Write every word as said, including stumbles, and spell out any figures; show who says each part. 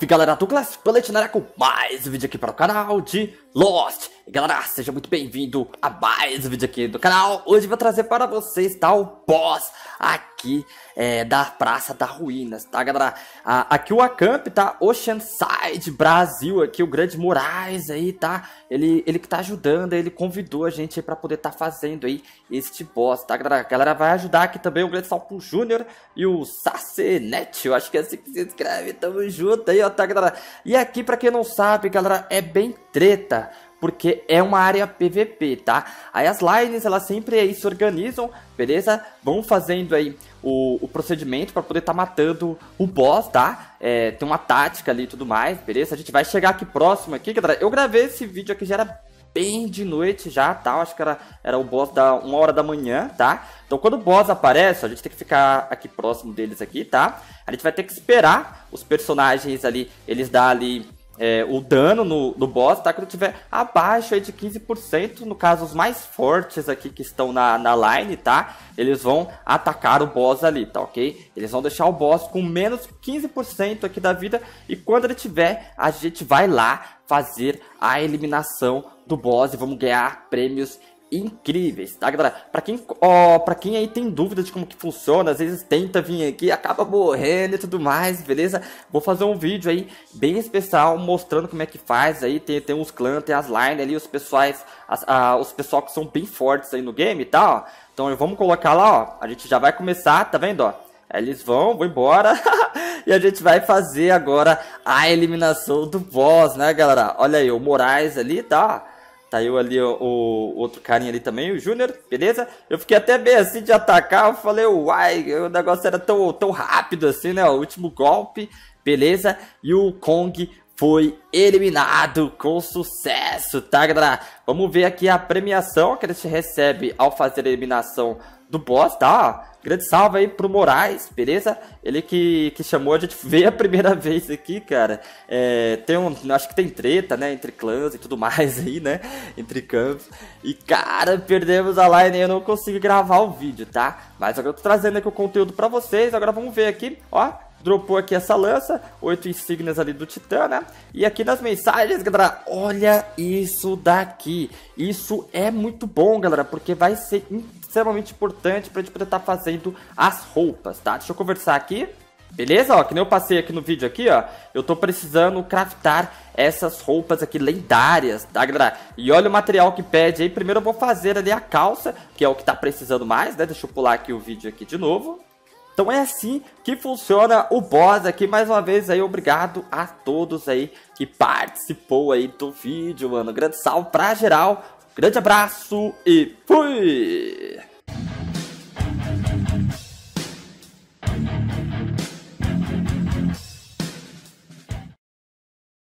Speaker 1: galera, Douglas Pellet na área com mais um vídeo aqui para o canal de Lost. E galera, seja muito bem-vindo a mais um vídeo aqui do canal. Hoje eu vou trazer para vocês, tá, o boss aqui é, da Praça das Ruínas, tá galera? Ah, aqui o Acamp, tá, Oceanside Brasil, aqui o Grande Moraes aí, tá? Ele, ele que tá ajudando, ele convidou a gente aí para poder tá fazendo aí este boss, tá galera? A galera vai ajudar aqui também o Grande Salpo Júnior e o Sacenet, eu acho que é assim que se escreve, tamo junto aí, ó, tá galera? E aqui, pra quem não sabe, galera, é bem treta, porque é uma área P V P, tá? Aí as lines, elas sempre aí se organizam, beleza? Vão fazendo aí o, o procedimento para poder tá matando o boss, tá? É, tem uma tática ali e tudo mais, beleza? A gente vai chegar aqui próximo aqui, galera. Eu gravei esse vídeo aqui, já era bem de noite já, tá? Eu acho que era, era o boss da uma hora da manhã, tá? Então quando o boss aparece, a gente tem que ficar aqui próximo deles aqui, tá? A gente vai ter que esperar os personagens ali, eles dar ali... É, o dano no, no boss, tá? Quando tiver abaixo aí de quinze por cento, no caso os mais fortes aqui que estão na, na line, tá? Eles vão atacar o boss ali, tá ok? Eles vão deixar o boss com menos quinze por cento aqui da vida. E quando ele tiver, a gente vai lá fazer a eliminação do boss e vamos ganhar prêmios incríveis, tá galera? Pra quem, ó, pra quem aí tem dúvidas de como que funciona, às vezes tenta vir aqui, acaba morrendo e tudo mais, beleza? Vou fazer um vídeo aí bem especial mostrando como é que faz aí, tem, tem uns clãs, tem as lines ali, os pessoais, as, a, os pessoal que são bem fortes aí no game e tal, ó. Então vamos colocar lá, ó, a gente já vai começar, tá vendo, ó? Eles vão, vão embora e a gente vai fazer agora a eliminação do boss, né galera? Olha aí, o Moraes ali, tá? Tá eu ali, o, o outro carinha ali também, o Júnior, beleza? Eu fiquei até bem assim de atacar, eu falei, uai, o negócio era tão, tão rápido assim, né? O último golpe, beleza? E o Kong foi eliminado com sucesso, tá, galera? Vamos ver aqui a premiação que a gente recebe ao fazer a eliminação do boss, tá? Grande salve aí pro Moraes, beleza? Ele que, que chamou, a gente veio a primeira vez aqui, cara. É, tem um, acho que tem treta, né? Entre clãs e tudo mais aí, né? Entre campos. E, cara, perdemos a line e eu não consigo gravar o vídeo, tá? Mas agora eu tô trazendo aqui o conteúdo pra vocês. Agora vamos ver aqui, ó. Dropou aqui essa lança, oito insígnias ali do Titã, né? E aqui nas mensagens, galera, olha isso daqui. Isso é muito bom, galera, porque vai ser extremamente importante pra gente poder estar fazendo as roupas, tá? Deixa eu conversar aqui. Beleza? Ó, que nem eu passei aqui no vídeo aqui, ó. Eu tô precisando craftar essas roupas aqui lendárias, tá, galera? E olha o material que pede aí. Primeiro eu vou fazer ali a calça, que é o que tá precisando mais, né? Deixa eu pular aqui o vídeo aqui de novo. Então é assim que funciona o boss aqui. Mais uma vez aí, obrigado a todos aí que participou aí do vídeo, mano. Grande salve pra geral, grande abraço e fui!